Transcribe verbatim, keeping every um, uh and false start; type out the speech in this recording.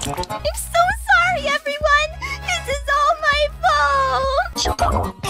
I'm so sorry, everyone! This is all my fault!